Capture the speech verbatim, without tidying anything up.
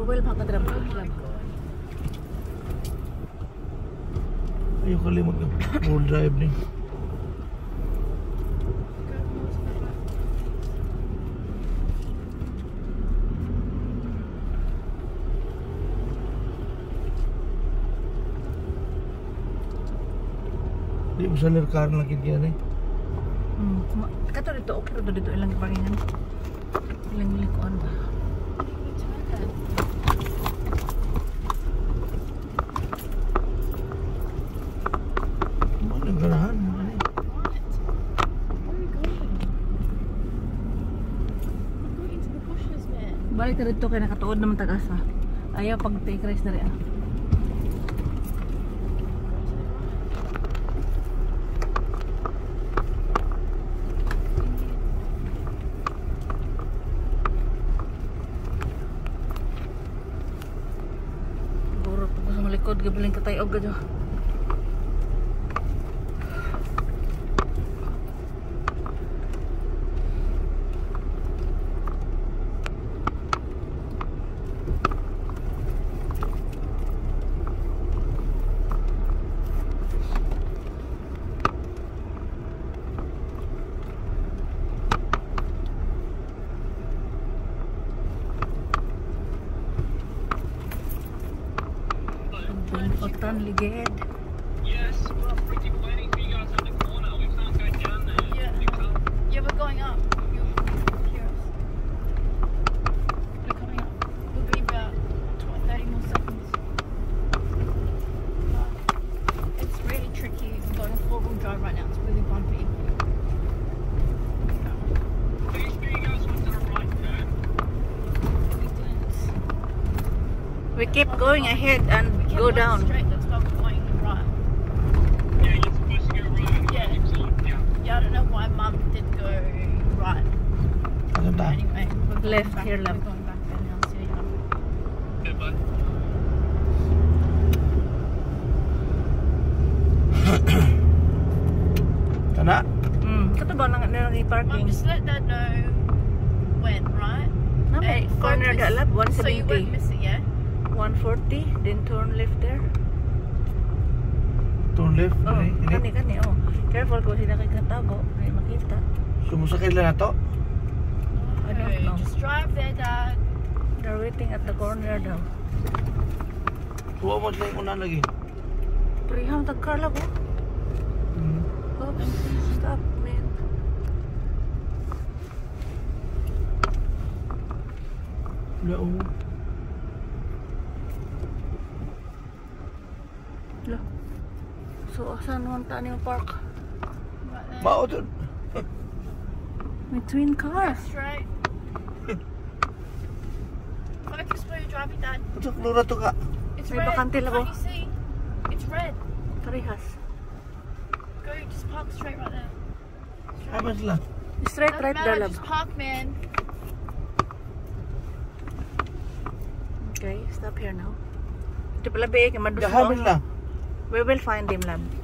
Well, baka drop lab. Ayaw kalimot ka. Full drive ni. Di mo sa lirkar lang kikyan eh. Hmm. Kato dito, okay ito dito ilang ipakingan. Ilang likuan ba? Ano garahan? Balik ka dito kaya nakatuod naman tag-asa. Ayaw pag take rice na rin. Burot po sa malikod. Gabiling katay og gadyo. Otan ligid. Yes, we're pretty waiting for you guys at the corner. We can't go down there. Yeah, yeah, we're going up. You'll hear us. We're coming up. We'll be about thirty more seconds. Uh, it's really tricky going four-wheel drive right now. It's really bumpy. Please do you guys want to the right turn? We didn't. We keep going ahead and We kept go going down. straight. That's why we're going right. Yeah, you're supposed to go right. Yeah. Yeah. Yeah, I don't know why Mum did go right. Ano ba? Anyway, we're going Left, back. here, left. We're going back there now. See ya. Yeah, bud. Kana? Hmm. Kato ba nang nang Mum, parking? just let that know when, right? No, may And corner focus. da lab one So you won't seventy. miss it, yeah? one forty, then turn left there. Turn left. Oh, Ini, ini. kani kani oh. Careful kung sila kay katago, ay makita. Sumusakay lang na to. I don't Okay, know. just drive there, Dad. They're waiting at the corner daw. Tuwa mo sila yung una lagi. Prihang tag-car lang oh. Hmm. Oops, stop man. Wala oh. Lo. So asan man ta ni park? Right there. Mao to. May twin car. Straight. Focus where you're driving, Dad. Ito klura to ka. It's May red. bakante lang, Can't oh. you see? It's red. Parehas. Go, just park straight right there. Straight. Habas lang. Straight Doesn't right matter, dalab. just park, man. Okay, stop here now. Ito pala be, madus Habas lang. We will find him lab.